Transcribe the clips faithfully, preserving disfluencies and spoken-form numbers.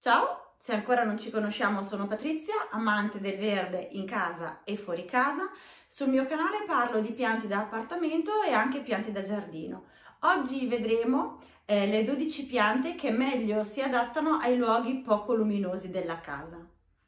Ciao, se ancora non ci conosciamo sono Patrizia, amante del verde in casa e fuori casa. Sul mio canale parlo di piante da appartamento e anche piante da giardino. Oggi vedremo eh, le dodici piante che meglio si adattano ai luoghi poco luminosi della casa.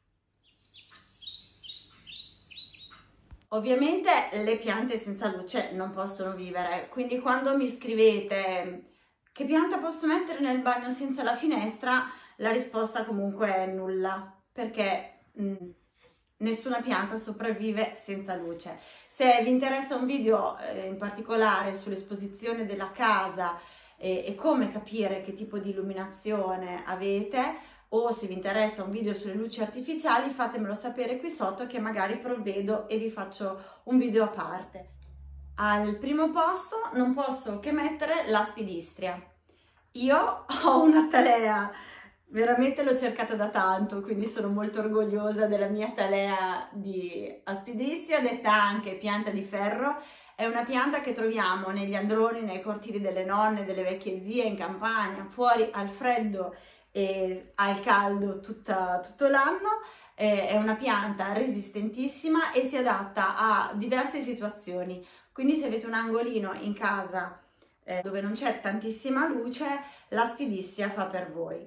Ovviamente le piante senza luce non possono vivere, quindi quando mi scrivete che pianta posso mettere nel bagno senza la finestra, la risposta comunque è nulla, perché mh, nessuna pianta sopravvive senza luce. Se vi interessa un video eh, in particolare sull'esposizione della casa e, e come capire che tipo di illuminazione avete, o se vi interessa un video sulle luci artificiali, fatemelo sapere qui sotto che magari provvedo e vi faccio un video a parte. Al primo posto non posso che mettere l'aspidistria. Io ho una talea, veramente l'ho cercata da tanto, quindi sono molto orgogliosa della mia talea di aspidistria, detta anche pianta di ferro. È una pianta che troviamo negli androni, nei cortili delle nonne, delle vecchie zie, in campagna, fuori al freddo e al caldo tutta, tutto l'anno. È una pianta resistentissima e si adatta a diverse situazioni, quindi se avete un angolino in casa eh, dove non c'è tantissima luce, l'aspidistria fa per voi.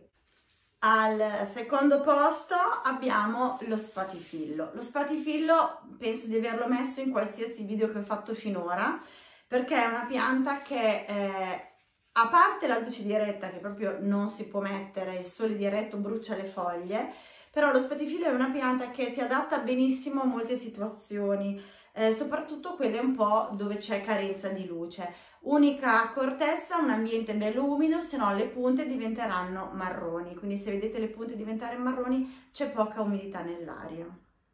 Al secondo posto abbiamo lo spatifillo. Lo spatifillo penso di averlo messo in qualsiasi video che ho fatto finora, perché è una pianta che eh, a parte la luce diretta che proprio non si può mettere, il sole diretto brucia le foglie, però lo spatifillo è una pianta che si adatta benissimo a molte situazioni, eh, soprattutto quelle un po' dove c'è carenza di luce. Unica accortezza, un ambiente bello umido, se no le punte diventeranno marroni, quindi se vedete le punte diventare marroni c'è poca umidità nell'aria.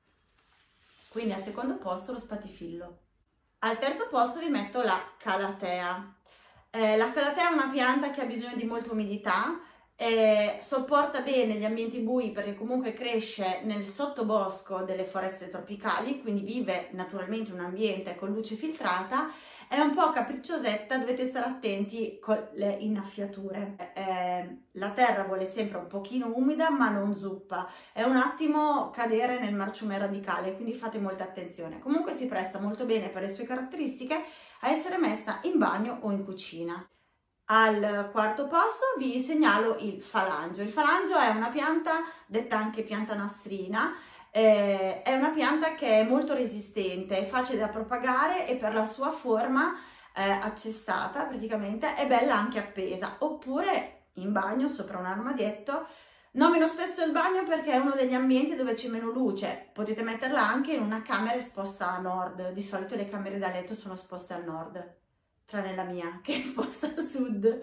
Quindi al secondo posto lo spatifillo. Al terzo posto vi metto la calatea. Eh, la calatea è una pianta che ha bisogno di molta umidità, eh, sopporta bene gli ambienti bui perché comunque cresce nel sottobosco delle foreste tropicali, quindi vive naturalmente in un ambiente con luce filtrata. È un po' capricciosetta, dovete stare attenti con le innaffiature. Eh, la terra vuole sempre un pochino umida ma non zuppa, è un attimo cadere nel marciume radicale, quindi fate molta attenzione. Comunque si presta molto bene per le sue caratteristiche a essere messa in bagno o in cucina. Al quarto posto vi segnalo il falangio. Il falangio è una pianta detta anche pianta nastrina. Eh, è una pianta che è molto resistente, è facile da propagare e per la sua forma eh, accestata praticamente è bella anche appesa, oppure in bagno sopra un armadietto. Nomino spesso il bagno perché è uno degli ambienti dove c'è meno luce, potete metterla anche in una camera esposta a nord, di solito le camere da letto sono esposte al nord, tranne la mia che è esposta a sud.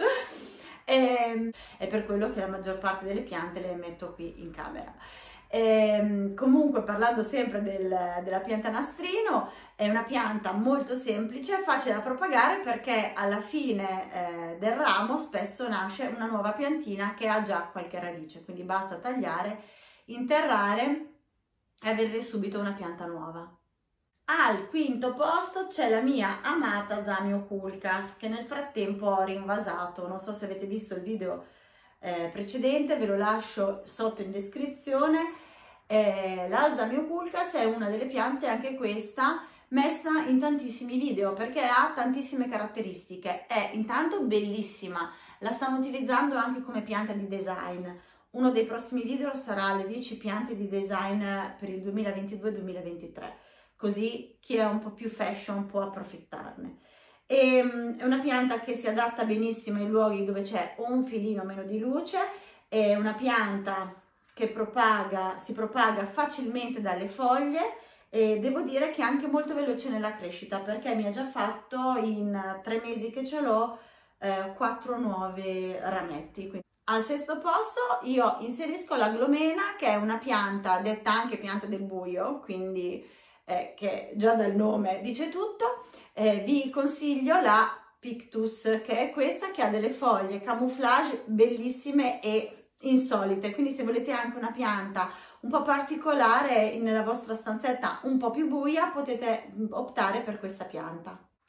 E, è per quello che la maggior parte delle piante le metto qui in camera. E, comunque parlando sempre del, della pianta nastrino, è una pianta molto semplice, facile da propagare perché alla fine eh, del ramo spesso nasce una nuova piantina che ha già qualche radice, quindi basta tagliare, interrare e avere subito una pianta nuova. Al quinto posto c'è la mia amata Zamioculcas che nel frattempo ho rinvasato, non so se avete visto il video Eh, precedente, ve lo lascio sotto in descrizione. Eh, la Zamioculcas è una delle piante, anche questa, messa in tantissimi video perché ha tantissime caratteristiche. È intanto bellissima, la stanno utilizzando anche come pianta di design. Uno dei prossimi video sarà le dieci piante di design per il duemilaventidue duemilaventitré, così chi è un po' più fashion può approfittarne. E, è una pianta che si adatta benissimo ai luoghi dove c'è un filino meno di luce, è una pianta che propaga, si propaga facilmente dalle foglie e devo dire che è anche molto veloce nella crescita perché mi ha già fatto in tre mesi che ce l'ho eh, quattro nuovi rametti. Quindi. Al sesto posto io inserisco la glomena, che è una pianta detta anche pianta del buio, quindi eh, che già dal nome dice tutto. Eh, vi consiglio la Pictus, che è questa che ha delle foglie camouflage bellissime e insolite, quindi se volete anche una pianta un po' particolare nella vostra stanzetta un po' più buia potete optare per questa pianta.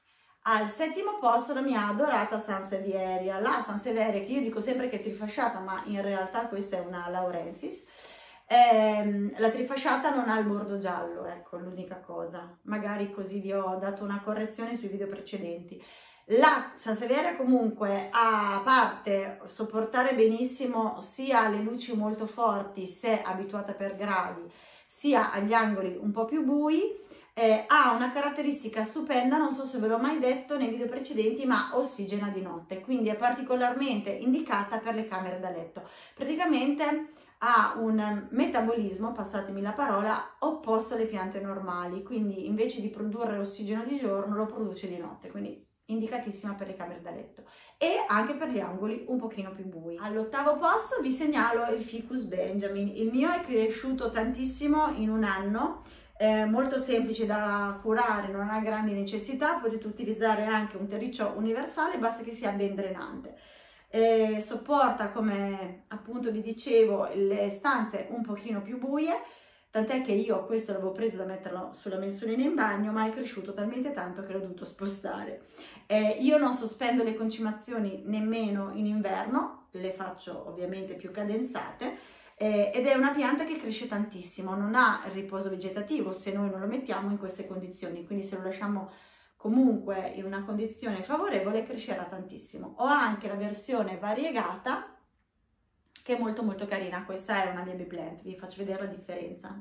Al settimo posto la mia adorata Sansevieria, la Sansevieria che io dico sempre che è trifasciata, ma in realtà questa è una Laurensis. Eh, la trifasciata non ha il bordo giallo, ecco l'unica cosa, magari così vi ho dato una correzione sui video precedenti. La Sansevieria comunque, a parte sopportare benissimo sia le luci molto forti se abituata per gradi, sia agli angoli un po' più bui, eh, ha una caratteristica stupenda, non so se ve l'ho mai detto nei video precedenti, ma ossigena di notte, quindi è particolarmente indicata per le camere da letto. Praticamente ha un metabolismo, passatemi la parola, opposto alle piante normali, quindi invece di produrre l'ossigeno di giorno lo produce di notte, quindi indicatissima per le camere da letto e anche per gli angoli un pochino più bui. All'ottavo posto vi segnalo il Ficus Benjamin. Il mio è cresciuto tantissimo in un anno, è molto semplice da curare, non ha grandi necessità, potete utilizzare anche un terriccio universale, basta che sia ben drenante. Eh, sopporta, come appunto vi dicevo, le stanze un pochino più buie, tant'è che io questo l'avevo preso da metterlo sulla mensolina in bagno, ma è cresciuto talmente tanto che l'ho dovuto spostare. Eh, io non sospendo le concimazioni nemmeno in inverno, le faccio ovviamente più cadenzate, eh, ed è una pianta che cresce tantissimo, non ha il riposo vegetativo se noi non lo mettiamo in queste condizioni, quindi se lo lasciamo comunque in una condizione favorevole crescerà tantissimo. Ho anche la versione variegata che è molto molto carina, questa è una baby plant, vi faccio vedere la differenza.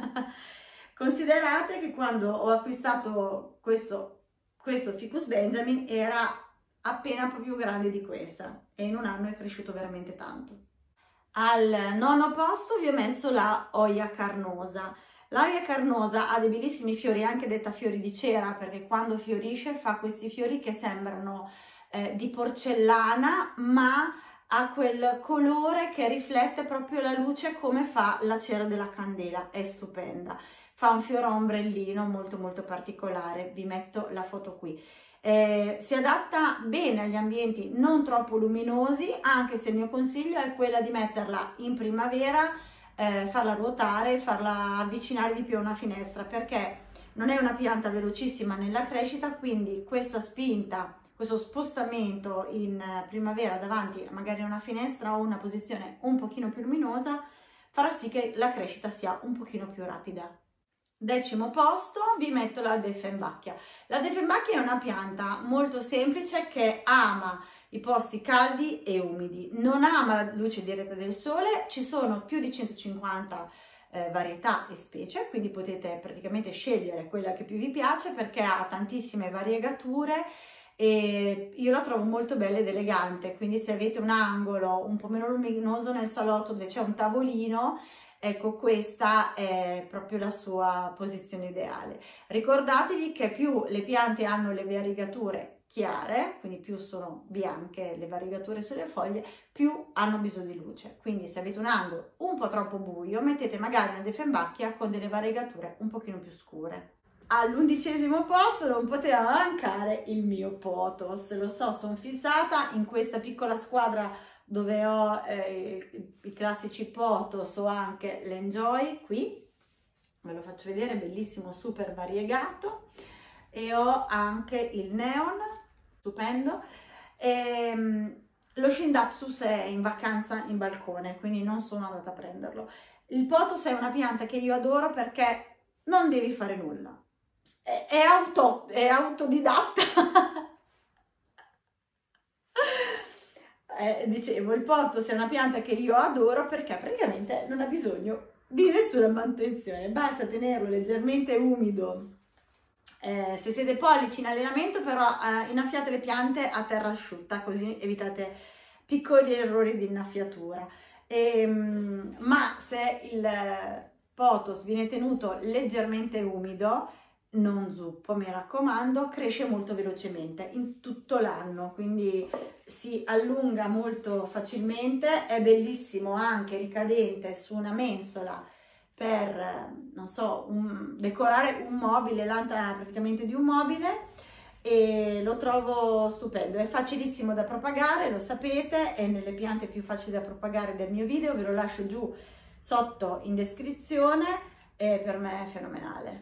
Considerate che quando ho acquistato questo, questo Ficus Benjamin era appena un po' più grande di questa e in un anno è cresciuto veramente tanto. Al nono posto vi ho messo la Oia carnosa. La Oia carnosa ha dei bellissimi fiori, anche detta fiori di cera, perché quando fiorisce fa questi fiori che sembrano eh, di porcellana, ma ha quel colore che riflette proprio la luce come fa la cera della candela, è stupenda. Fa un fiore ombrellino molto molto particolare, vi metto la foto qui. Eh, si adatta bene agli ambienti non troppo luminosi, anche se il mio consiglio è quella di metterla in primavera, eh, farla ruotare, farla avvicinare di più a una finestra, perché non è una pianta velocissima nella crescita, quindi questa spinta, questo spostamento in primavera davanti magari a una finestra o una posizione un pochino più luminosa farà sì che la crescita sia un pochino più rapida. Decimo posto vi metto la Dieffenbachia. La Dieffenbachia è una pianta molto semplice che ama i posti caldi e umidi, non ama la luce diretta del sole, ci sono più di centocinquanta eh, varietà e specie, quindi potete praticamente scegliere quella che più vi piace perché ha tantissime variegature e io la trovo molto bella ed elegante, quindi se avete un angolo un po' meno luminoso nel salotto dove c'è un tavolino, ecco, questa è proprio la sua posizione ideale. Ricordatevi che più le piante hanno le variegature chiare, quindi più sono bianche le variegature sulle foglie, più hanno bisogno di luce. Quindi se avete un angolo un po' troppo buio, mettete magari una Dieffenbachia con delle variegature un pochino più scure. All'undicesimo posto non poteva mancare il mio Pothos. Lo so, sono fissata in questa piccola squadra dove ho eh, i classici Pothos o anche l'Enjoy, qui ve lo faccio vedere, bellissimo, super variegato, e ho anche il Neon, stupendo, e lo Scindapsus è in vacanza in balcone, quindi non sono andata a prenderlo. Il Pothos è una pianta che io adoro perché non devi fare nulla, è, è, auto, è autodidatta. Eh, dicevo, il Pothos è una pianta che io adoro perché praticamente non ha bisogno di nessuna manutenzione, basta tenerlo leggermente umido. Eh, se siete pollici in allenamento, però eh, innaffiate le piante a terra asciutta, così evitate piccoli errori di innaffiatura. E, ma se il Pothos viene tenuto leggermente umido, non zuppo, mi raccomando, cresce molto velocemente in tutto l'anno, quindi si allunga molto facilmente, è bellissimo anche ricadente su una mensola per, non so, un, decorare un mobile, l'anta praticamente di un mobile, e lo trovo stupendo. È facilissimo da propagare, lo sapete, è nelle piante più facili da propagare del mio video, ve lo lascio giù sotto in descrizione, e per me è fenomenale.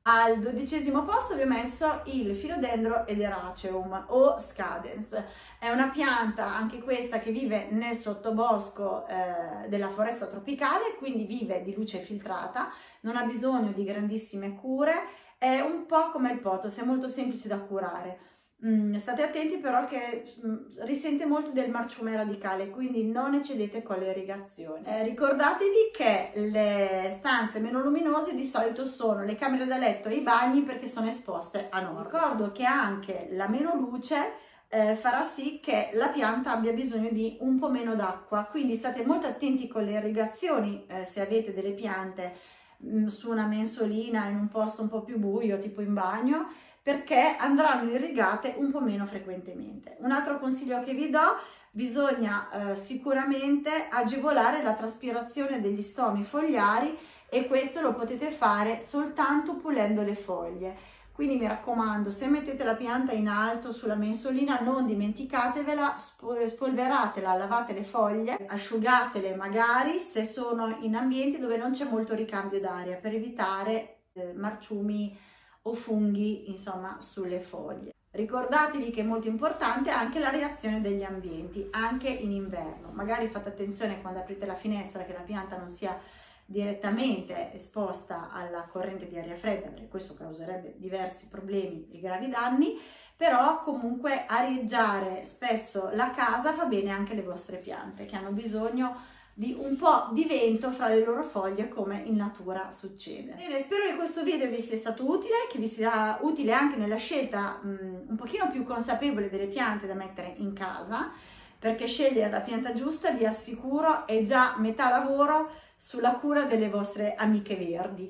Al dodicesimo posto vi ho messo il Philodendron Ederaceum o Scadens. È una pianta anche questa che vive nel sottobosco eh, della foresta tropicale, quindi vive di luce filtrata, non ha bisogno di grandissime cure, è un po' come il pothos, è molto semplice da curare. Mm, state attenti però che mm, risente molto del marciume radicale, quindi non eccedete con le irrigazioni. Eh, ricordatevi che le stanze meno luminose di solito sono le camere da letto e i bagni, perché sono esposte a nord. Ricordo che anche la meno luce eh, farà sì che la pianta abbia bisogno di un po' meno d'acqua, quindi state molto attenti con le irrigazioni eh, se avete delle piante mh, su una mensolina in un posto un po' più buio, tipo in bagno, perché andranno irrigate un po' meno frequentemente. Un altro consiglio che vi do: bisogna eh, sicuramente agevolare la traspirazione degli stomi fogliari, e questo lo potete fare soltanto pulendo le foglie. Quindi mi raccomando, se mettete la pianta in alto sulla mensolina, non dimenticatevela, spolveratela, lavate le foglie, asciugatele magari se sono in ambienti dove non c'è molto ricambio d'aria, per evitare eh, marciumi o funghi, insomma, sulle foglie. Ricordatevi che è molto importante anche la reazione degli ambienti, anche in inverno. Magari fate attenzione quando aprite la finestra che la pianta non sia direttamente esposta alla corrente di aria fredda, perché questo causerebbe diversi problemi e gravi danni, però comunque arieggiare spesso la casa fa bene anche alle vostre piante, che hanno bisogno di un po' di vento fra le loro foglie, come in natura succede. Bene, spero che questo video vi sia stato utile, che vi sia utile anche nella scelta mh, un pochino più consapevole delle piante da mettere in casa, perché scegliere la pianta giusta, vi assicuro, è già metà lavoro sulla cura delle vostre amiche verdi.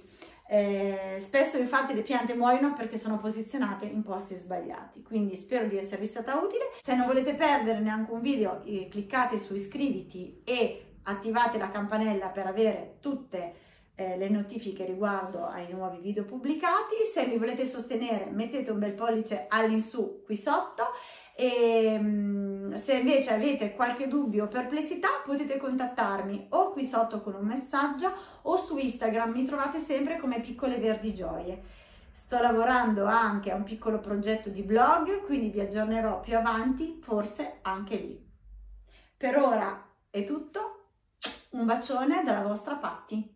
Eh, spesso infatti le piante muoiono perché sono posizionate in posti sbagliati, quindi spero di esservi stata utile. Se non volete perdere neanche un video, eh, cliccate su iscriviti e attivate la campanella per avere tutte eh, le notifiche riguardo ai nuovi video pubblicati. Se mi volete sostenere, mettete un bel pollice all'insù qui sotto, e mh, se invece avete qualche dubbio o perplessità potete contattarmi o qui sotto con un messaggio o su Instagram, mi trovate sempre come Piccole Verdi Gioie. Sto lavorando anche a un piccolo progetto di blog, quindi vi aggiornerò più avanti, forse anche lì. Per ora è tutto. Un bacione dalla vostra Patti.